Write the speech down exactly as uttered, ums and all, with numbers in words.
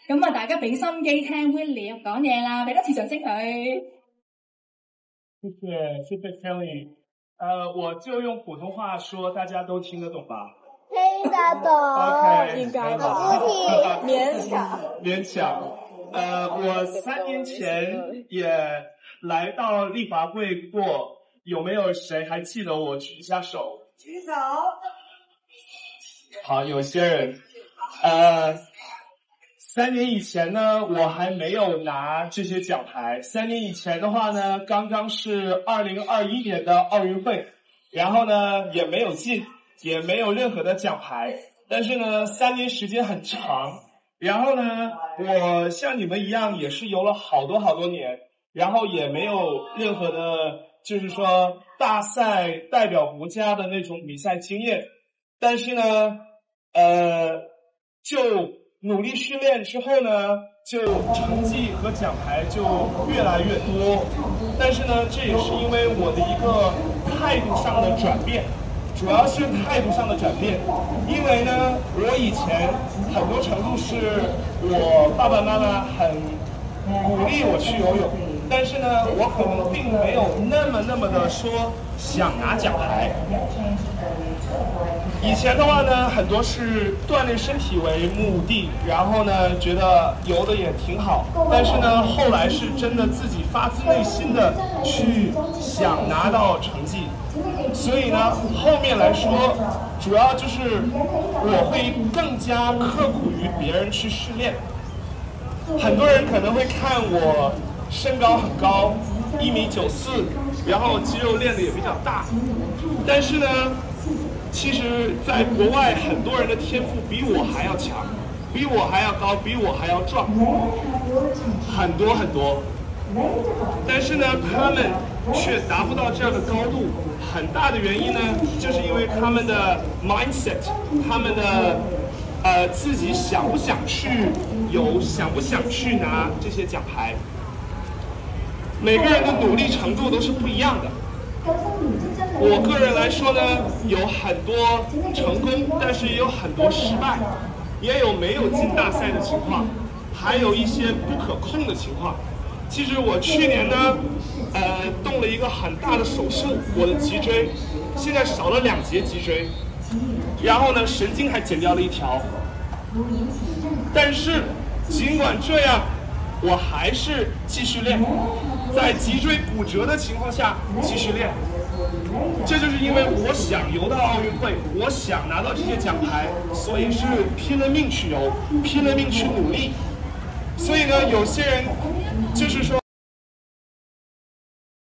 咁啊，大家俾心機聽 Willie 講嘢啦，俾多次掌聲佢。 謝謝謝謝 Kelly， 呃，我就用普通話說，大家都聽得懂吧？ 聽得懂。 OK， 應該吧？ 不聽， 勉強。 勉強。呃，我三年前也來到麗華會過，有沒有誰還記得我？舉一下手。 舉手。 好，有些人。呃，三年以前呢，我還沒有拿這些獎牌。三年以前的話呢，剛剛是二零二一年的奧運會，然後呢，也沒有進，也沒有任何的獎牌。但是呢，三年時間很長。然後呢，我像你們一樣，也是游了好多好多年，然後也沒有任何的，就是說大賽代表國家的那種比賽經驗。但是呢，呃，就努力訓練之後呢，就成績和獎牌就越來越多。但是呢，這也是因為我的一個態度上的轉變。主要是態度上的轉變，因為呢，我以前很多程度是我爸爸媽媽很鼓勵我去游泳，但是呢，我可能並沒有那麼那麼的說想拿獎牌。以前的話呢，很多是鍛鍊身體為目的，然後呢，覺得游得也挺好，但是呢，後來是真的自己發自內心的去想拿到成績。所以呢，後面來說，主要就是我會更加刻苦於別人去訓練。很多人可能會看我身高很高，一米九四，然後肌肉練得也比較大。但是呢，其實在國外很多人的天賦比我還要強，比我還要高，比我還要壯，很多很多。但是呢，他們卻達不到這樣的高度。很大的原因呢，就是因為他們的 mindset， 他們的呃自己想不想去游，想不想去拿這些獎牌。每個人的努力程度都是不一樣的。我個人來說呢，有很多成功，但是也有很多失敗，也有沒有進大賽的情況，還有一些不可控的情況。其實我去年呢，呃，動了一個很大的手術，我的脊椎現在少了兩節脊椎，然後呢，神經還剪掉了一條。但是儘管這樣，我還是繼續練，在脊椎骨折的情況下繼續練。這就是因為我想游到奧運會，我想拿到這些獎牌，所以是拼了命去游，拼了命去努力。所以呢，有些人就是說。